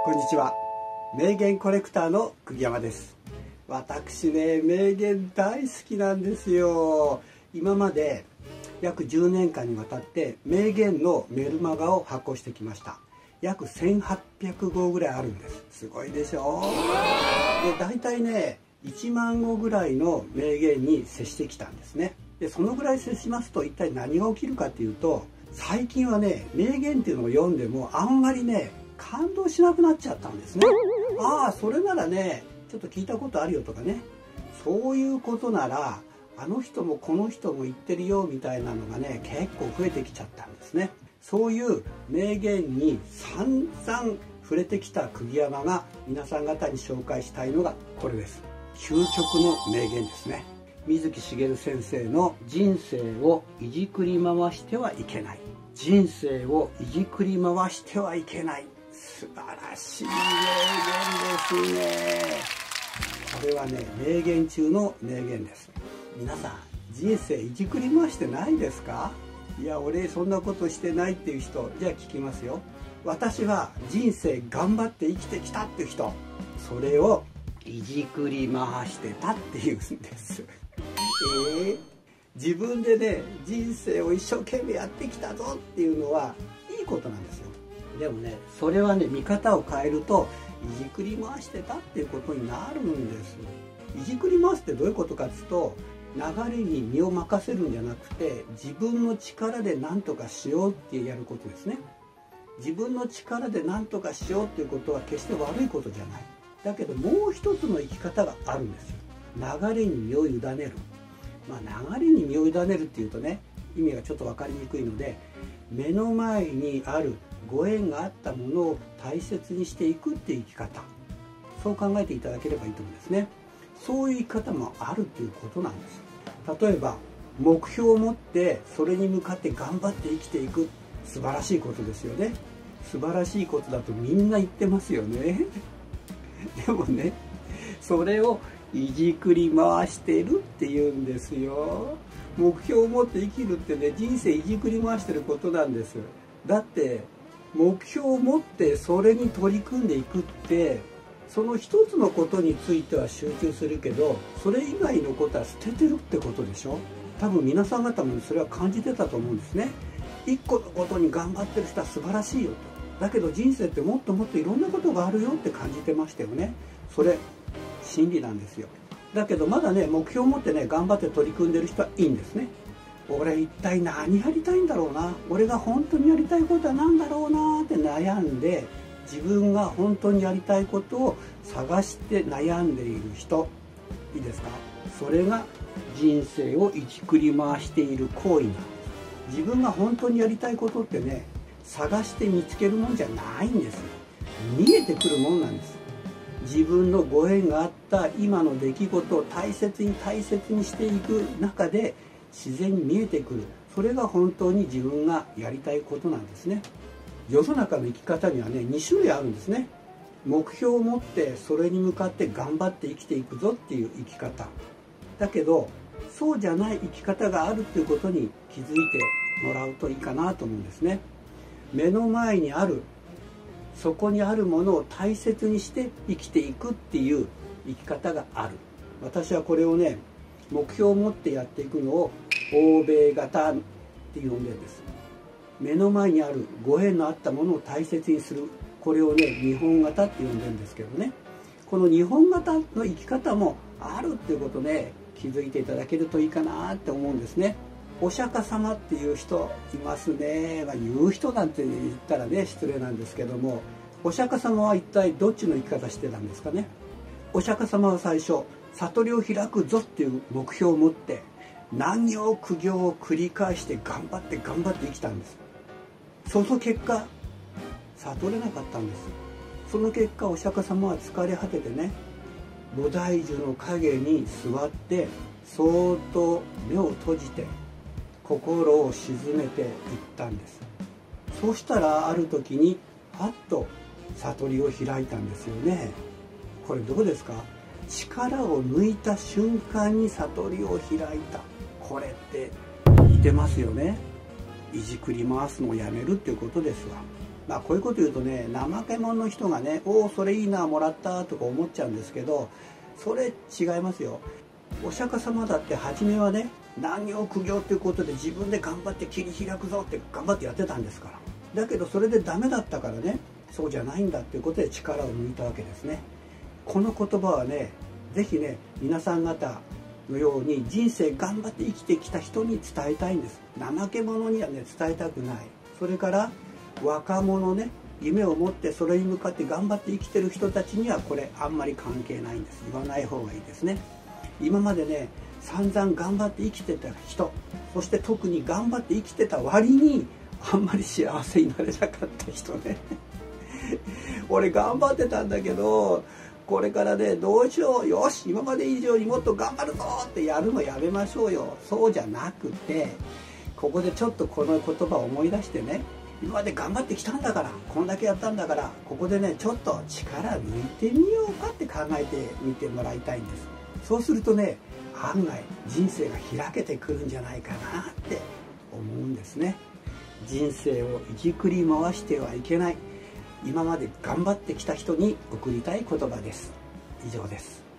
こんにちは。名言コレクターの釘山です。私ね、名言大好きなんですよ。今まで約10年間にわたって名言のメルマガを発行してきました。約1800号ぐらいあるんです。すごいでしょ。で、大体ね、1万語ぐらいの名言に接してきたんですね。で、そのぐらい接しますと一体何が起きるかっていうと、最近はね、名言っていうのを読んでもあんまりね、感動しなくなっちゃったんですね。ああ、それならね、ちょっと聞いたことあるよとかね、そういうことならあの人もこの人も言ってるよみたいなのがね、結構増えてきちゃったんですね。そういう名言に散々触れてきた釘山が皆さん方に紹介したいのがこれです。究極の名言ですね。水木しげる先生の人生をいじくり回してはいけない、人生をいじくり回してはいけない、素晴らしい名言ですね。これはね、名言中の名言です。皆さん、人生いじくり回してないですか？いや、俺そんなことしてないっていう人、じゃあ聞きますよ。私は人生頑張って生きてきたっていう人、それをいじくり回してたっていうんです。自分でね、人生を一生懸命やってきたぞっていうのはいいことなんですよ。でもね、それはね、見方を変えるといじくり回してたっていうことになるんです。いじくり回すってどういうことかっていうと、流れに身を任せるんじゃなくて、自分の力で何とかしようってやることですね。自分の力で何とかしようっていうことは決して悪いことじゃない。だけどもう一つの生き方があるんですよ。流れに身を委ねる。流れに身を委ねるっていうとね、意味がちょっと分かりにくいので、目の前にあるご縁があったものを大切にしていくっていう生き方、そう考えていただければいいと思うんですね。そういう生き方もあるっていうことなんです。例えば目標を持ってそれに向かって頑張って生きていく、素晴らしいことですよね。素晴らしいことだとみんな言ってますよね。でもね、それをいじくり回してるっていうんですよ。目標を持って生きるってね、人生いじくり回してることなんです。だって目標を持ってそれに取り組んでいくって、その一つのことについては集中するけど、それ以外のことは捨ててるってことでしょ。多分皆さん方もそれは感じてたと思うんですね。一個のことに頑張ってる人は素晴らしいよと。だけど人生ってもっともっといろんなことがあるよって感じてましたよね。それ真理なんですよ。だけどまだね、目標を持ってね、頑張って取り組んでる人はいいんですね。俺一体何やりたいんだろうな、俺が本当にやりたいことは何だろうなって悩んで、自分が本当にやりたいことを探して悩んでいる人、いいですか？それが人生をいじくり回している行為なんです。自分が本当にやりたいことってね、探して見つけるもんじゃないんですよ。見えてくるもんなんです。自分のご縁があった今の出来事を大切に大切にしていく中で自然に見えてくる。それが本当に自分がやりたいことなんですね。世の中の生き方にはね、2種類あるんですね。目標を持ってそれに向かって頑張って生きていくぞっていう生き方だけど、そうじゃない生き方があるっていうことに気づいてもらうといいかなと思うんですね。目の前にある、そこにあるものを大切にして生きていくっていう生き方がある。私はこれをね、目標を持ってやっていくのを欧米型って呼んでるんです。目の前にあるご縁のあったものを大切にする、これをね、日本型って呼んでるんですけどね、この日本型の生き方もあるっていうことね、気づいていただけるといいかなって思うんですね。お釈迦様っていう人いますね。言う人なんて言ったらね、失礼なんですけども、お釈迦様は一体どっちの生き方してたんですかね。お釈迦様は最初、悟りを開くぞっていう目標を持って難行苦行を繰り返して頑張って生きたんです。その結果悟れなかったんです。その結果お釈迦様は疲れ果ててね、菩提樹の陰に座ってそーっと目を閉じて心を静めていったんです。そうしたらある時にパッと悟りを開いたんですよね。これどうですか？力を抜いた瞬間に悟りを開いた。これって似てますよね。いじくり回すのをやめるっていうことですわ。 こういうこと言うとね、怠け者の人がね、おおそれいいなもらったとか思っちゃうんですけど、それ違いますよ。お釈迦様だって初めはね、難行苦行ということで自分で頑張って切り開くぞって頑張ってやってたんですから。だけどそれでダメだったからね、そうじゃないんだっていうことで力を抜いたわけですね。この言葉はね、是非ね、皆さん方のように人生頑張って生きてきた人に伝えたいんです。怠け者にはね伝えたくない。それから若者ね、夢を持ってそれに向かって頑張って生きてる人たちにはこれあんまり関係ないんです。言わない方がいいですね。今までね、散々頑張って生きてた人、そして特に頑張って生きてた割にあんまり幸せになれなかった人ね俺頑張ってたんだけど、これからねどうしよう、よし今まで以上にもっと頑張るぞってやるのやめましょうよ。そうじゃなくて、ここでちょっとこの言葉を思い出してね、今まで頑張ってきたんだから、こんだけやったんだから、ここでねちょっと力抜いてみようかって考えてみてもらいたいんです。そうするとね、案外人生が開けてくるんじゃないかなって思うんですね。人生をいじくり回してはいけない、今まで頑張ってきた人に送りたい言葉です。以上です。